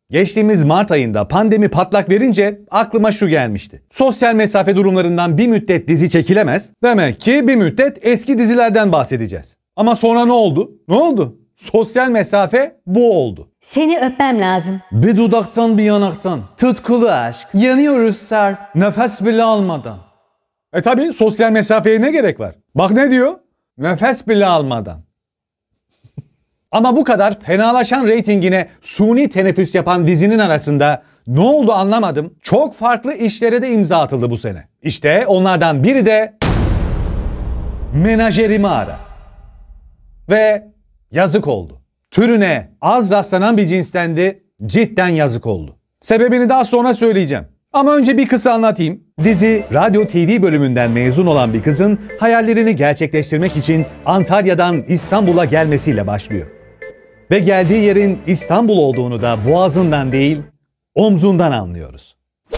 Geçtiğimiz Mart ayında pandemi patlak verince aklıma şu gelmişti. Sosyal mesafe durumlarından bir müddet dizi çekilemez. Demek ki bir müddet eski dizilerden bahsedeceğiz. Ama sonra ne oldu? Ne oldu? Sosyal mesafe bu oldu. Seni öpmem lazım. Bir dudaktan bir yanaktan. Tutkulu aşk. Yanıyoruz sar. Nefes bile almadan. Tabi sosyal mesafeye ne gerek var? Bak ne diyor? Nefes bile almadan. Ama bu kadar fenalaşan reytingine suni teneffüs yapan dizinin arasında ne oldu anlamadım. Çok farklı işlere de imza atıldı bu sene. İşte onlardan biri de Menajerimi Ara. Ve yazık oldu. Türüne az rastlanan bir cinstendi, cidden yazık oldu. Sebebini daha sonra söyleyeceğim. Ama önce bir kısa anlatayım. Dizi, radyo TV bölümünden mezun olan bir kızın hayallerini gerçekleştirmek için Antalya'dan İstanbul'a gelmesiyle başlıyor. Ve geldiği yerin İstanbul olduğunu da boğazından değil, omzundan anlıyoruz.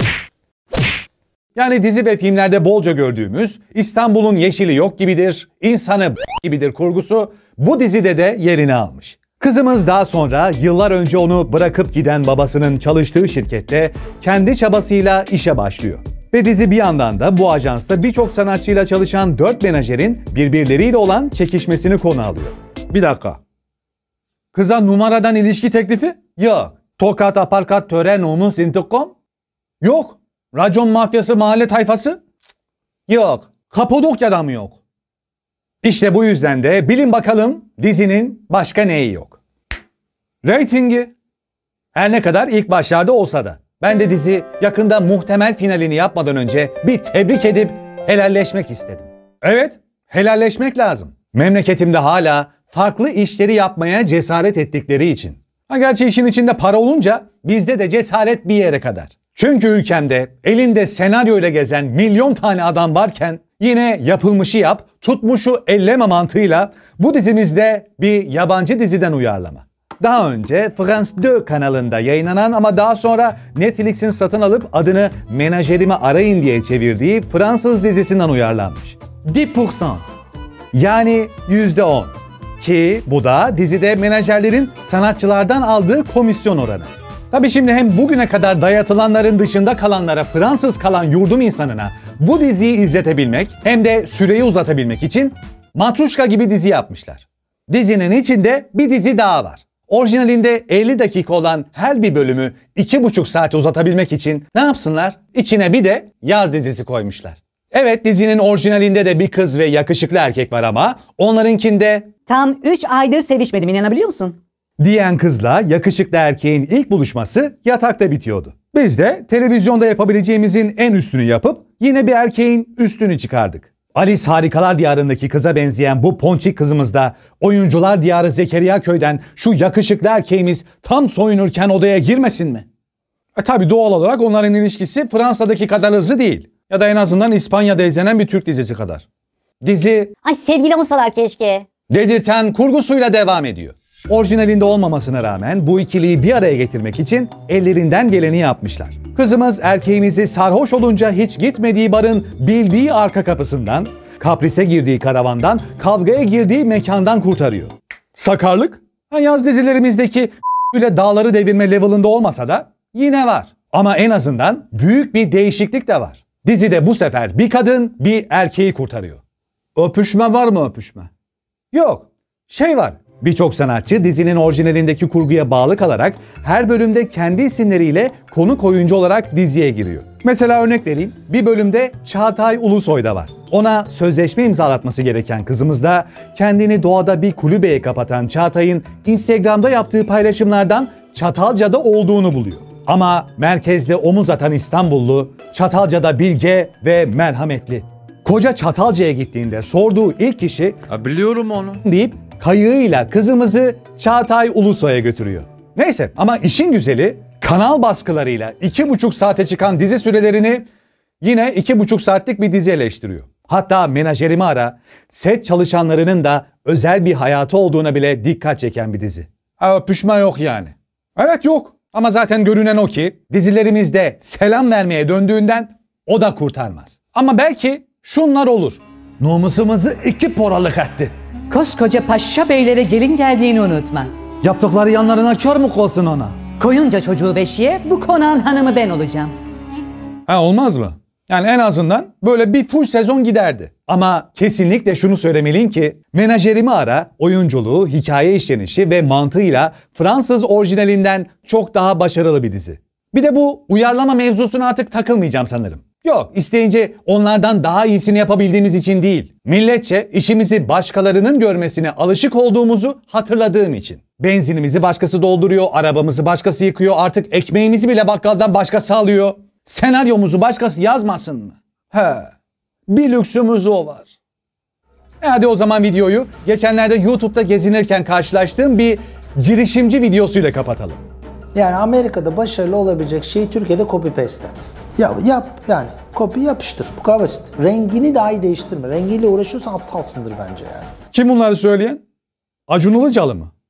Yani dizi ve filmlerde bolca gördüğümüz İstanbul'un yeşili yok gibidir, insanı gibidir kurgusu bu dizide de yerini almış. Kızımız daha sonra yıllar önce onu bırakıp giden babasının çalıştığı şirkette kendi çabasıyla işe başlıyor. Ve dizi bir yandan da bu ajansta birçok sanatçıyla çalışan 4 menajerin birbirleriyle olan çekişmesini konu alıyor. Bir dakika. Kıza numaradan ilişki teklifi? Yok. Tokat, aparkat, tören, omuz, intikam? Yok. Racon mafyası, mahalle tayfası? Yok. Kapadokya'da mı yok? İşte bu yüzden de bilin bakalım dizinin başka neyi yok? Reytingi. Her ne kadar ilk başlarda olsa da. Ben de dizi yakında muhtemel finalini yapmadan önce bir tebrik edip helalleşmek istedim. Evet, helalleşmek lazım. Memleketimde hala farklı işleri yapmaya cesaret ettikleri için. Gerçi işin içinde para olunca bizde de cesaret bir yere kadar. Çünkü ülkemde elinde senaryoyla gezen milyon tane adam varken yine yapılmışı yap, tutmuşu elleme mantığıyla bu dizimizde bir yabancı diziden uyarlama. Daha önce France 2 kanalında yayınlanan ama daha sonra Netflix'in satın alıp adını Menajerimi Arayın diye çevirdiği Fransız dizisinden uyarlanmış. 10%. Yani %10. Ki bu da dizide menajerlerin sanatçılardan aldığı komisyon oranı. Tabii şimdi hem bugüne kadar dayatılanların dışında kalanlara Fransız kalan yurdum insanına bu diziyi izletebilmek hem de süreyi uzatabilmek için Matruşka gibi dizi yapmışlar. Dizinin içinde bir dizi daha var. Orijinalinde 50 dakika olan her bir bölümü 2,5 saate uzatabilmek için ne yapsınlar? İçine bir de yaz dizisi koymuşlar. Evet, dizinin orijinalinde de bir kız ve yakışıklı erkek var ama onlarınkinde Tam 3 aydır sevişmedim, inanabiliyor musun? diyen kızla yakışıklı erkeğin ilk buluşması yatakta bitiyordu. Biz de televizyonda yapabileceğimizin en üstünü yapıp yine bir erkeğin üstünü çıkardık. Alice Harikalar Diyarı'ndaki kıza benzeyen bu ponçik kızımız da Oyuncular Diyarı Zekeriya Köy'den şu yakışıklı erkeğimiz tam soyunurken odaya girmesin mi? Tabii doğal olarak onların ilişkisi Fransa'daki kadar hızlı değil. Ya da en azından İspanya'da izlenen bir Türk dizisi kadar. Dizi Ay sevgili olsalar keşke. dedirten kurgusuyla devam ediyor. Orijinalinde olmamasına rağmen bu ikiliyi bir araya getirmek için ellerinden geleni yapmışlar. Kızımız erkeğimizi sarhoş olunca hiç gitmediği barın bildiği arka kapısından, kaprise girdiği karavandan, kavgaya girdiği mekandan kurtarıyor. Sakarlık, yaz dizilerimizdeki ile dağları devirme level'ında olmasa da yine var. Ama en azından büyük bir değişiklik de var. Dizide bu sefer bir kadın bir erkeği kurtarıyor. Öpüşme var mı öpüşme? Yok. Var. Birçok sanatçı dizinin orijinalindeki kurguya bağlı kalarak her bölümde kendi isimleriyle konuk oyuncu olarak diziye giriyor. Mesela örnek vereyim. Bir bölümde Çağatay Ulusoy da var. Ona sözleşme imzalatması gereken kızımız da kendini doğada bir kulübeye kapatan Çağatay'ın Instagram'da yaptığı paylaşımlardan Çatalca'da olduğunu buluyor. Ama merkezde omuz atan İstanbullu, Çatalca'da bilge ve merhametli. Koca Çatalca'ya gittiğinde sorduğu ilk kişi Biliyorum onu deyip kayığıyla kızımızı Çağatay Ulusoy'a götürüyor. Neyse ama işin güzeli kanal baskılarıyla 2,5 saate çıkan dizi sürelerini yine 2,5 saatlik bir dizi eleştiriyor. Hatta Menajerimi Ara, set çalışanlarının da özel bir hayatı olduğuna bile dikkat çeken bir dizi. Öpüşme yok yani. Evet yok ama zaten görünen o ki dizilerimizde selam vermeye döndüğünden o da kurtarmaz. Ama belki şunlar olur. Namusumuzu 2 paralık etti. Koskoca paşa beylere gelin geldiğini unutma. Yaptıkları yanlarına kör mü kalsın ona? Koyunca çocuğu beşiğe bu konağın hanımı ben olacağım. Ha, olmaz mı? Yani en azından böyle bir full sezon giderdi. Ama kesinlikle şunu söylemeliyim ki Menajerimi Ara oyunculuğu, hikaye işlenişi ve mantığıyla Fransız orijinalinden çok daha başarılı bir dizi. Bir de bu uyarlama mevzusuna artık takılmayacağım sanırım. Yok, isteyince onlardan daha iyisini yapabildiğimiz için değil. Milletçe işimizi başkalarının görmesine alışık olduğumuzu hatırladığım için. Benzinimizi başkası dolduruyor, arabamızı başkası yıkıyor, artık ekmeğimizi bile bakkaldan başkası alıyor. Senaryomuzu başkası yazmasın mı? He, bir lüksümüz o var. Hadi o zaman videoyu geçenlerde YouTube'da gezinirken karşılaştığım bir girişimci videosuyla kapatalım. Yani Amerika'da başarılı olabilecek şeyi Türkiye'de copy paste et. Ya yap yani. Copy yapıştır. Bu kadar basit. Rengini dahi değiştirme. Rengiyle uğraşıyorsan aptalsındır bence yani. Kim bunları söyleyen? Acun Ilıcalı mı?